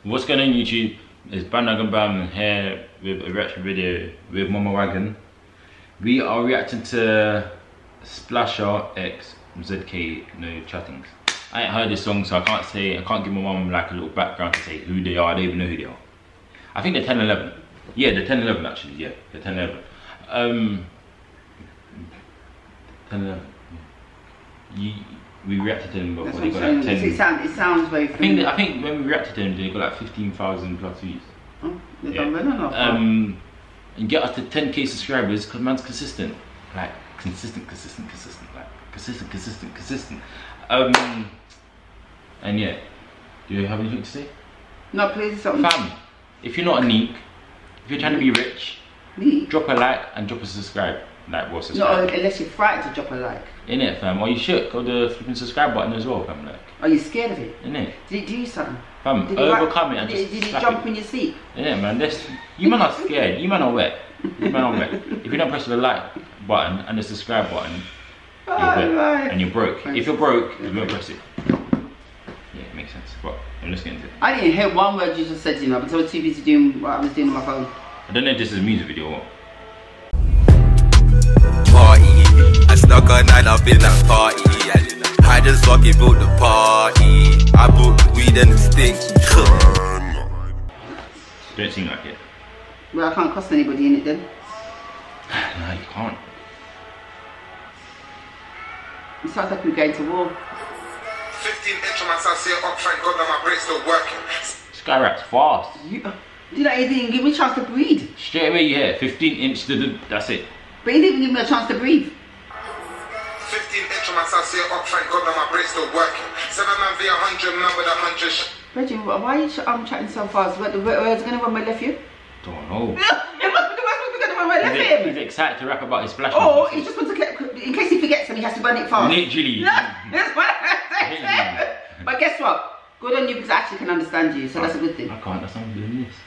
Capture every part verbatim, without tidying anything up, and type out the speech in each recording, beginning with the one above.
What's going on YouTube? It's Bandwagon Bam here with a reaction video with Mama Wagon. We are reacting to Splasher X Z K No Chattings. I ain't heard this song, so I can't say, I can't give my mum like a little background to say who they are. I don't even know who they are. I think they're ten eleven. Yeah, they're ten eleven actually, yeah, they're ten eleven. Um, ten eleven. You, we reacted to them before. They got like ten. It sounds, it sounds very I think, they, I think when we reacted to them, they got like fifteen thousand plus views. Oh, they've yeah. done well enough. Um, and get us to ten K subscribers because man's consistent. Like, consistent, consistent, consistent. Like, consistent, consistent, consistent. Um, and yeah, do you have anything to say? No, please, something. Fam, if you're not a neek, if you're trying to be rich, Me? drop a like and drop a subscribe. Like, what subscribe? No, unless you're frightened to drop a like. Innit, fam? Or you should go to the flipping subscribe button as well, fam. Like, Are you scared of it? innit? Did it do something? Fam, Did overcome it, it and did, just Did it slap jump it. in your sleep? Yeah, man, this, you man are scared, you man are wet. You man are wet. If you don't press the like button and the subscribe button, you're wet right. and you're broke. If you're broke, you won't press it. Yeah, it makes sense. But I'm just getting into it. I didn't hear one word you just said, you know, because I was too busy doing what I was doing on my phone. I don't know if this is a music video or what. Party, I snuck a night up in that party. I just fucking built the party. I bought the weed and the stink. Don't sing like it. Well, I can't cost anybody in it then. No, you can't. It sounds like we're going to war. fifteen inch on my side, say up, thank God that my brain's still working. Sky rap's fast. You, did I even give me a chance to breathe? Straight away you hear fifteen inch, that's it. But you didn't even give me a chance to breathe. fifteen inch on my side, say up, thank God that my brain's still working. seven man v one hundred man with a hundred sh Reggie, why are you ch I'm chatting so fast? What, the words going to run my left ear? Don't know. It must be the words going to run my left He's, ear. he's excited to rap about his splash. Oh, he just wants to get, in case he forgets them, he has to run it fast. Literally. That's what I said. But guess what? Good on you because I actually can understand you, so that's a good thing. I can't, that's not doing this.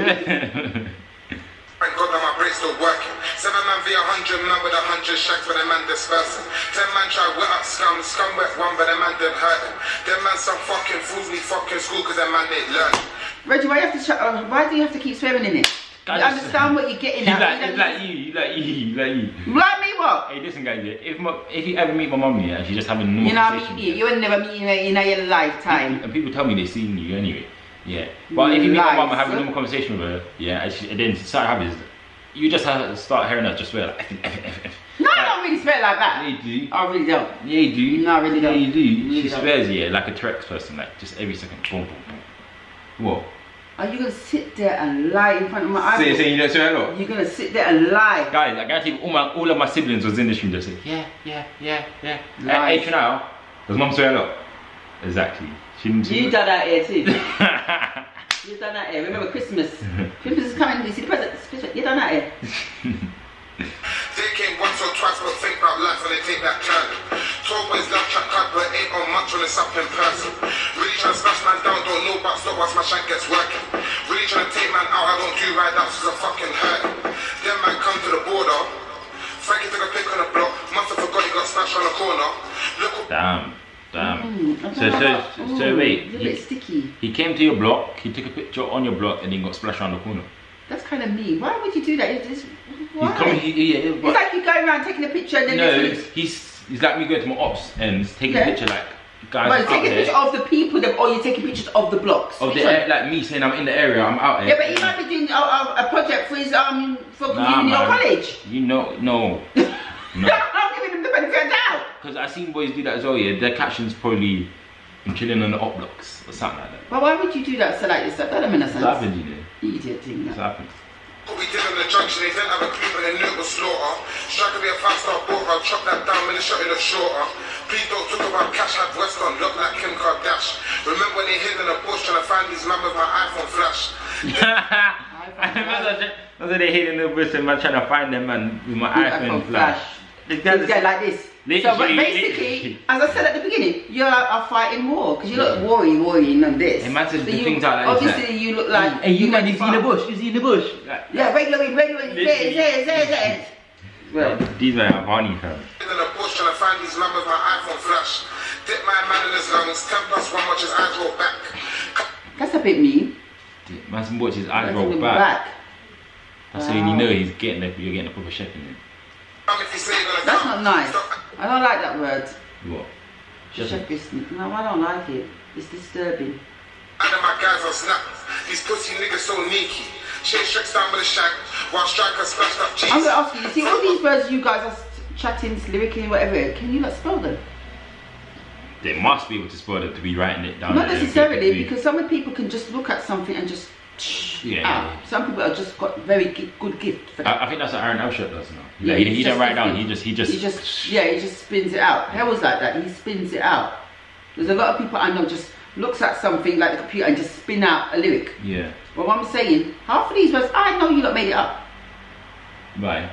Thank God that my brain's still working. seven man v one hundred man with a hundred shacks for the man dispersing. ten man try wet up scum, scum wet one but the man didn't hurt him. Them man some fucking fools need fucking school cause them man didn't learn. Reggie, why, you have to sh uh, why do you have to keep swearing in it? You Guys, understand what you're getting he's at. like, You he's like you, he's like you, he's like you. Like me what? Hey, listen guys, yeah, if my, if you ever meet my mum, yeah, and she's just having a normal You know, conversation, you, you will never meet in, a, in a, your lifetime. and people tell me they've seen you anyway, yeah. But if you meet my mum and have a Lies. normal conversation with her, yeah, and, she, and then she start having this, you just have to start hearing her just swear like F, F, F, F. No, I don't really swear like that. Yeah, you do. I really don't. Yeah, you do. No, I really don't. Yeah, you do. Really she don't. swears, yeah, like a T-Rex person, like just every second, boom, boom, boom. What? Are you gonna sit there and lie in front of my eyes? Say, say you don't swear a lot? You're gonna sit there and lie. Guys, I guarantee all my all of my siblings was in the stream. They say, yeah, yeah, yeah, yeah. At Lies. age now, does mum swear a lot? Exactly. She, she You done that here too. You done that here. Remember Christmas? Christmas is coming. You see the present. You done that here. They came once or twice but think about life when they take that turn. twelve boys love chat card but ain't on much when it's up in person. Really trying to smash man down, don't know about stop once my shank gets working. Really trying to take man out, I don't do ride outs cause I fucking hurt. Then man come to the border. Frankie took a pic on the block. Must have forgot he got smashed on the corner. Look what Damn, damn. Mm, I so, don't so, know. so Ooh, wait. It's a He, bit sticky. he came to your block. He took a picture on your block and then got splashed around the corner. That's kind of mean. Why would you do that? It's, it's, why? He's coming. He, yeah, It's like you going around taking a picture and then no, there's- he's he's like me going to my ops and taking Yeah. a picture like guys Well, out taking a there. picture of the people, that, or you're taking pictures of the blocks. Of Which the one? air, like me saying I'm in the area, I'm out there. Yeah, but he might be doing a, a, a project for his um for Nah, uni or man. college. You know, no, no. I'm giving him the benefit of the doubt. Because I've seen boys do that as well. Yeah, their captions probably I'm chilling on the op blocks or something like that. But why would you do that? So like yourself? That don't make no It's sense. happened, you know. Idiot thing. It's That. happened. we did on the junction, they didn't have a clue but they knew it was slaughter. Strike to be a five star border, chop that down, minute shot in the shorter. Please don't talk about cash, have West on, look like Kim Kardashian. Remember when they hid in the bush trying to find these man with my iPhone flash. That's what they hate in the bush and man trying to find them man with my iPhone flash. He's there like this. So but Literally, basically, literally. as I said at the beginning, you're like a fighting war because you look worry, worrying and this. Hey, man says So the you- things out like this, obviously you look like. Hey, you you're man, ready is to he in the fight. bush? Is he in the bush? Like, Yeah, regular, regular, say it, say it, say it, say it. Well, these men are funny, fam. In the bush trying to find these man with my iPhone flash. Dip my man in his lungs, ten plus one watch his eyes roll back. That's a bit mean. Man, some watch his eyes That's roll him back. back. That's Wow. when you know he's getting the, you're getting a proper chef in it. That's not nice. I don't like that word. What? Chef Chef. is, no, I don't like it. It's disturbing. And my guys on snap. These pussy niggas so sneaky. Shake Shreks down with a shank. While strikers splashed up cheese. I'm gonna ask you, you see all these words you guys are chatting, lyrically, whatever, can you not spell them? They must be able to spell it to be writing it down. Not there. necessarily, because some people can just look at something and just Yeah, out. yeah, yeah. Some people have just got very gi- good gift for that. I, I think that's what Aaron Elshot does now. Yeah, Yeah, he, he's he don't just write down. different. He just he just He just, yeah, he just spins it out. Hell's like that, he spins it out. There's a lot of people I know just looks at something like the computer and just spin out a lyric. yeah. But what I'm saying, half of these words, I know you lot made it up. Right.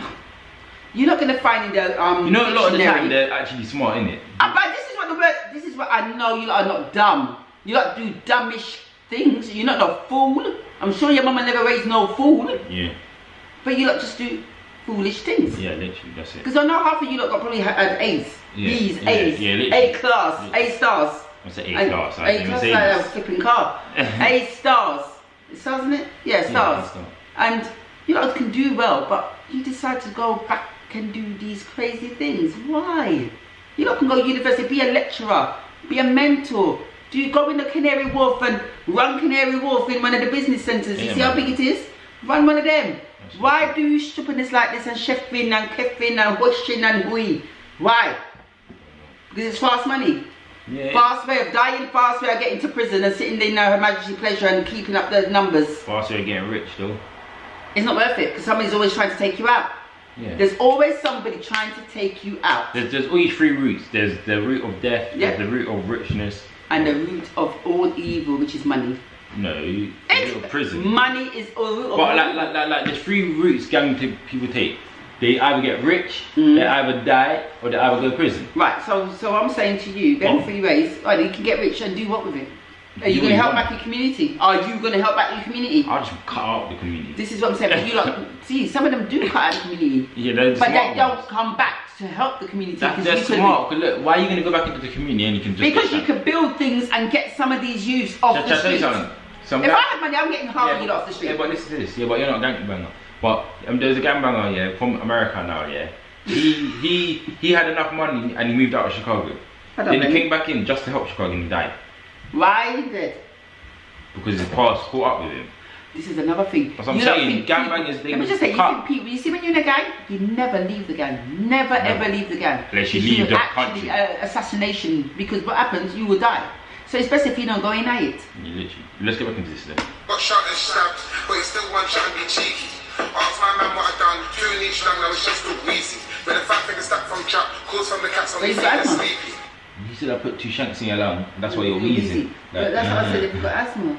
You're not gonna find in the um. You know, a lot of the dictionary. time they're actually smart, innit? Uh, but this is what the word. This is what I know. You lot are not dumb. You lot do dumbish things. You're not a fool. I'm sure your mama never raised no fool. Yeah. But you lot just do foolish things. Yeah, literally, that's it. Because I know half of you lot got probably had A's, Yeah, B's, yeah, A's, yeah, literally. A class, A stars. What's the A And- class? I A didn't class say like this. a flipping car. A stars. Stars, isn't it? Yeah, stars. A star. And you lot can do well, but you decide to go back and do these crazy things. Why? You lot can go to university, be a lecturer, be a mentor. Do you go in the Canary Wharf and run Canary Wharf in one of the business centres? You Yeah, see how man. big it is? Run one of them. That's Why right. do you stupidness like this and chefing and keffing and washing and hui? Why? Because it's fast money. Yeah. Fast way of dying, fast way of getting to prison and sitting there in Her Majesty's pleasure and keeping up the numbers. Fast way of getting rich, though. It's not worth it because somebody's always trying to take you out. Yeah. There's always somebody trying to take you out. There's, there's always three routes. There's the root of death, Yeah. there's the root of richness. And the root of all evil, which is money. No, the root of prison. Money is all root of But all like, evil. like, like, like, there's three routes gang t- people take. They either get rich, Mm. they either die, or they either go to prison. Right, so so I'm saying to you, them What? three ways, right, you can get rich and do what with it? Are you Do going to what help you back your community? Are you going to help back your community? I'll just cut out the community. This is what I'm saying. But you lot, see, some of them do cut out the community. Yeah, they're But smart they ones. don't come back to help the community. That, 'cause they're you could- smart. 'Cause look, why are you going to go back into the community and you can just... Because get you that? can build things and get some of these youths off Shall- the shall I tell you street. something? Some If guy- I had money, I'm getting half Yeah, of you lot off the street. Yeah, but listen to this. Yeah, but you're not a gangbanger. But um, there's a gangbanger, yeah, from America now, yeah. He he he had enough money and he moved out of Chicago. I don't Then he know. came back in just to help Chicago and he died Why is it? because his past caught up with him. This is another thing. That's what I'm You don't saying, think gangbangers, people- they Let me will just say, you cut. think people, you see when you're in a gang, you never leave the gang. Never ever leave the gang. Unless you It's leave the actually country. uh, assassination, because what happens, you will die. So it's best if you don't go in at it. You literally. Let's get back into this then. Got shot and stabbed, but he still one shot and be cheeky. Ask my man what I done, two in each lung, now it's just too wheezy. When the fat figure stack from trap, calls from the cats on But me, he's they're got asthma. sleepy. You said I put two shanks in your lung. That's why you're You're wheezing. easy. But that's what I said, if you've got asthma.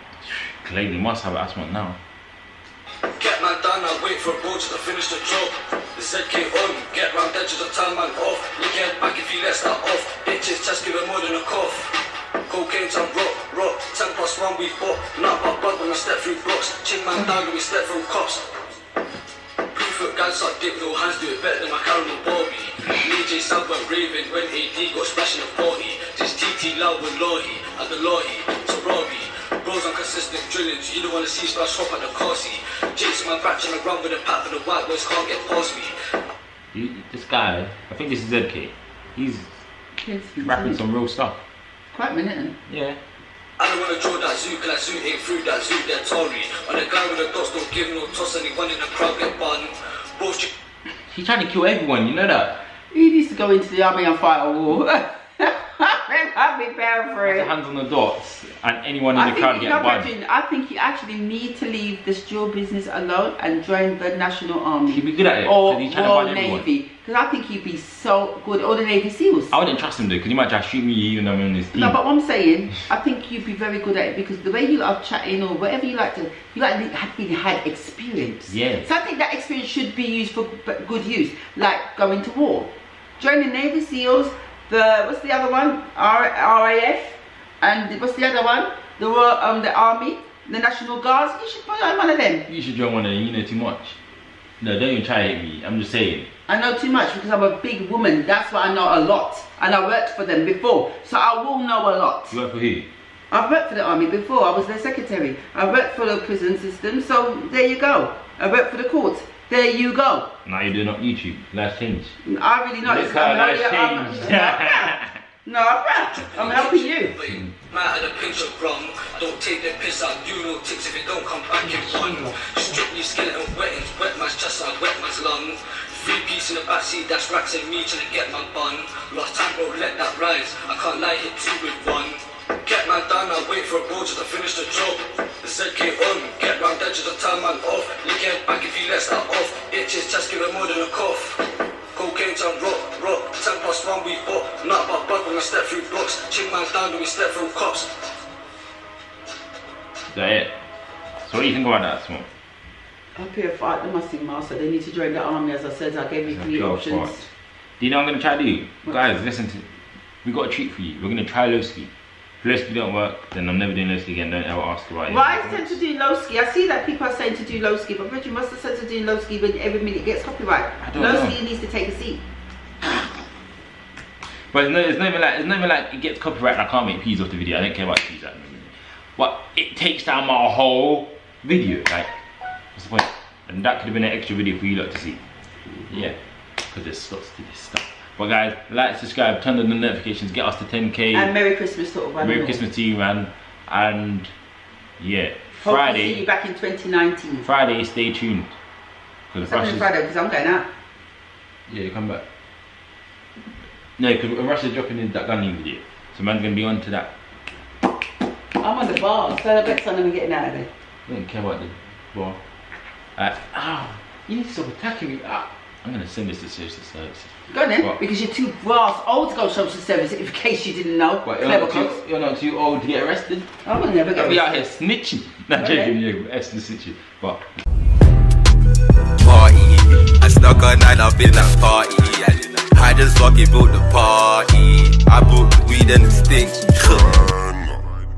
Clearly must have asthma now. Get man down and wait for a road to finish the job. The Z K on, get round edges of turn man off. Look at back if you let that off. Bitches just give it more than a cough. Cocaine and rock, rock, ten plus one we bought. Not about blood when we step through blocks. Ching man down when we step through cops. Three foot guys suck dick, no hands do it better than my Karen and Bobby. D J Sam went raving when A D got smashed in a forty. Just T T loud with Lohi, and the Lohi, so Robbie. Bros on consistent drillings, you don't wanna see splash hop at the Corsi. Jason man back trying to run with a pack, but the white boys can't get past me. He, this guy, I think this is Z K. He's Yes, rapping some real stuff. Quite a minute. Yeah. I don't wanna draw that zoo, cause that zoo ain't through that zoo, they're Tory. On the guy with the dots, don't give no toss, anyone in the crowd get bun. Bros, you He's trying to kill everyone, you know that? He needs to go into the army and fight a war. I'd be better for Put it. hands on the dots and anyone in I the crowd think, you get know, banned. Brethren, I think you actually need to leave the steel business alone and join the National Army. He'd be good at it, Or 'cause he's trying to Royal ban everyone. Navy. Because I think he'd be so good. Or the Navy SEALs. I wouldn't trust him though, because he might try to shoot me even though I'm in his team. No, but what I'm saying, I think you'd be very good at it because the way you are chatting or whatever you like to, you like to have been had experience. Yeah. So I think that experience should be used for g- good use, like going to war. Join the Navy SEALs, the, what's the other one? R RAF, and what's the other one? The Royal, um, the Army, the National Guards. You should put on one of them. You should join one of them, you know too much. No, don't even try to hit me, I'm just saying. I know too much because I'm a big woman. That's why I know a lot. And I worked for them before. So I will know a lot. You work for who? I've worked for the army before. I was their secretary. I worked for the prison system. So there you go. I worked for the courts. There you go. Now you're doing it on YouTube. Life's changed. I really not. Look how life's changed. No, I'm rap. I'm helping you. Matter the pinch of rum. Don't take the piss out. You know ticks if it don't come back in one. Strictly skeleton wettings. Wet man's chest out. Wet man's lung. Three piece in the backseat. That's racks and me trying to get my bun. Last time bro, let that rise. I can't lie, hit two with one. Get man down, I wait for a bro just to finish the job. The Z K on, get round there just to turn man off. Lick him back if he lets that off. Itches, chest give him more than a cough. Cocaine turn rock, rock. Ten plus one we bought. Not about bug when I step through blocks. Ching man down when we step through cops. Is that it? So what do you think about that, Smoke? Up here fight the Muslim master. They need to join the army, as I said. I gave you three options. Do you know what I'm gonna try to do? What? Guys, listen to we got a treat for you. We're gonna try Lowski. If Lowski don't work, then I'm never doing Lowski again. Don't ever ask why. Why is it to do Lowski? I see that people are saying to do Lowski, but Reggie must have said to do Lowski when every minute gets copyright. I don't Lowski know. needs to take a seat. But it's, no, it's not even like it's not even like it gets copyright and I can't make peas off the video. I don't care about peas at the moment. But it takes down my whole video. Like, what's the point? And that could have been an extra video for you lot to see. Yeah, because there's lots to this stuff. But guys, like, subscribe, turn on the notifications, get us to ten K. And Merry Christmas to all. Merry Christmas to you, man. And yeah, Hope Friday. to see you back in twenty nineteen. Friday, stay tuned. What's happening Friday? Because I'm going out. Yeah, you come back. No, because Russia's dropping in that gunning video. So man's gonna be on to that. I'm on the bar, so I bet I'm getting out of there. I don't care about the bar. Uh, ow, you need to stop attacking me. Ah, I'm gonna send this to social services. Go on then, What? because you're too brass old to go social services, in case you didn't know. What, you're, Clever not cocks. too, you're not too old to get arrested? I will never get I'll be out arrested. here snitching. Not Okay. joking, you're Esther snitching. But Party, I snuck a night up in that party. I just fucking built the party. I bought weed and the stink.